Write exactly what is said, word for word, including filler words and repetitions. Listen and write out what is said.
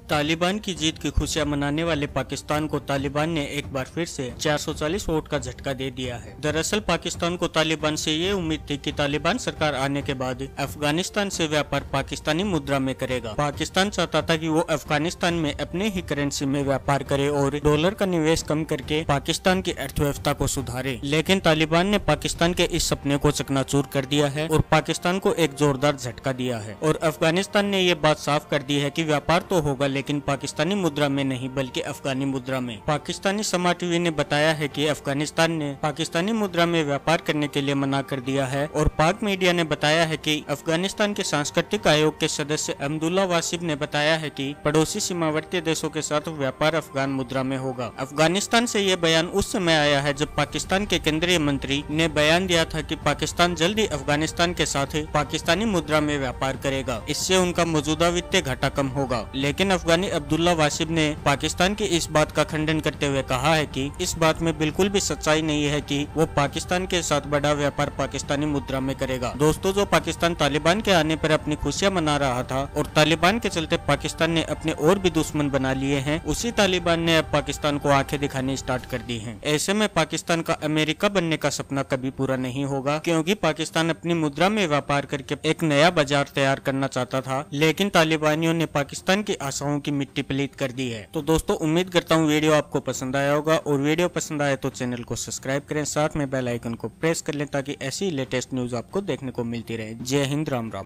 तालिबान की जीत की खुशियां मनाने वाले पाकिस्तान को तालिबान ने एक बार फिर से चार सौ चालीस वोट का झटका दे दिया है। दरअसल पाकिस्तान को तालिबान से ये उम्मीद थी कि तालिबान सरकार आने के बाद अफगानिस्तान से व्यापार पाकिस्तानी मुद्रा में करेगा। पाकिस्तान चाहता था कि वो अफगानिस्तान में अपने ही करेंसी में व्यापार करे और डॉलर का निवेश कम करके पाकिस्तान की अर्थव्यवस्था को सुधारे, लेकिन तालिबान ने पाकिस्तान के इस सपने को चकनाचूर कर दिया है और पाकिस्तान को एक जोरदार झटका दिया है। और अफगानिस्तान ने ये बात साफ कर दी है कि व्यापार तो होगा लेकिन पाकिस्तानी मुद्रा में नहीं बल्कि अफगानी मुद्रा में। पाकिस्तानी समाज टीवी ने बताया है कि अफगानिस्तान ने पाकिस्तानी मुद्रा में व्यापार करने के लिए मना कर दिया है और पाक मीडिया ने बताया है कि अफगानिस्तान के सांस्कृतिक आयोग के सदस्य अब्दुल्ला वासिफ ने बताया है कि पड़ोसी सीमावर्ती देशों के साथ व्यापार अफगान मुद्रा में होगा। अफगानिस्तान से ये बयान उस समय आया है जब पाकिस्तान के केंद्रीय मंत्री ने बयान दिया था कि पाकिस्तान जल्द ही अफगानिस्तान के साथ पाकिस्तानी मुद्रा में व्यापार करेगा, इससे उनका मौजूदा वित्तीय घाटा कम होगा। लेकिन अफगानी अब्दुल्ला वासिफ ने पाकिस्तान की इस बात का खंडन करते हुए कहा है कि इस बात में बिल्कुल भी सच्चाई नहीं है कि वो पाकिस्तान के साथ बड़ा व्यापार पाकिस्तानी मुद्रा में करेगा। दोस्तों, जो पाकिस्तान तालिबान के आने पर अपनी खुशियां मना रहा था और तालिबान के चलते पाकिस्तान ने अपने और भी दुश्मन बना लिए हैं, उसी तालिबान ने अब पाकिस्तान को आंखें दिखानी स्टार्ट कर दी हैं। ऐसे में पाकिस्तान का अमेरिका बनने का सपना कभी पूरा नहीं होगा, क्योंकि पाकिस्तान अपनी मुद्रा में व्यापार करके एक नया बाजार तैयार करना चाहता था, लेकिन तालिबानियों ने पाकिस्तान की आशाओं की मिट्टी पलीत कर दी है। तो दोस्तों, उम्मीद करता हूँ वीडियो आपको पसंद आया होगा और वीडियो पसंद आए तो चैनल को सब्सक्राइब करें, साथ में बेल आइकन को प्रेस कर लें ताकि ऐसी लेटेस्ट न्यूज आपको देखने को मिलती रहे। जय हिंद, राम राम।